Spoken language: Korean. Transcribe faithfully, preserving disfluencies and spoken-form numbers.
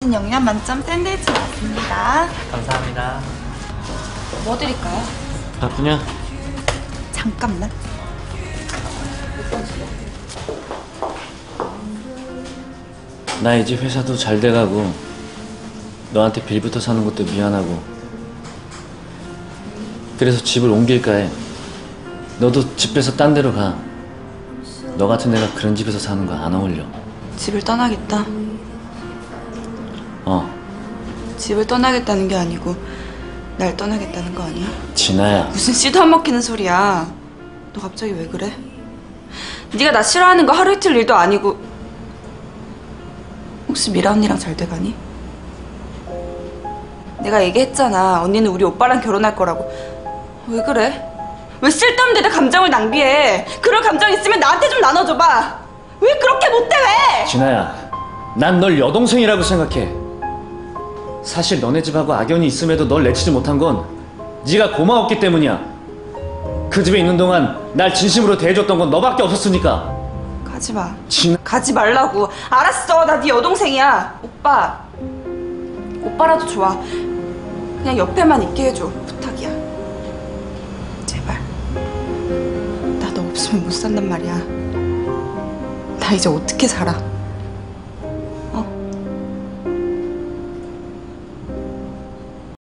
맛있는 영양 만점 샌드위치 나왔습니다. 감사합니다. 뭐 드릴까요? 바쁘냐? 잠깐만. 나 이제 회사도 잘 돼가고 너한테 빌부터 사는 것도 미안하고 그래서 집을 옮길까 해. 너도 집 빼서 딴 데로 가. 너 같은 애가 그런 집에서 사는 거 안 어울려. 집을 떠나겠다. 어. 집을 떠나겠다는 게 아니고 날 떠나겠다는 거 아니야? 진아야. 무슨 씨도 안 먹히는 소리야. 너 갑자기 왜 그래? 네가 나 싫어하는 거 하루 이틀 일도 아니고. 혹시 미라 언니랑 잘 돼가니? 내가 얘기했잖아. 언니는 우리 오빠랑 결혼할 거라고. 왜 그래? 왜 쓸데없는 데다 감정을 낭비해? 그럴 감정 있으면 나한테 좀 나눠줘봐. 왜 그렇게 못해 왜? 진아야, 난 널 여동생이라고 생각해. 사실 너네 집하고 악연이 있음에도 널 내치지 못한 건 네가 고마웠기 때문이야. 그 집에 있는 동안 날 진심으로 대해줬던 건 너밖에 없었으니까. 가지마. 진... 가지 말라고. 알았어. 나 네 여동생이야. 오빠. 오빠라도 좋아. 그냥 옆에만 있게 해줘. 부탁이야. 제발. 나 너 없으면 못 산단 말이야. 나 이제 어떻게 살아.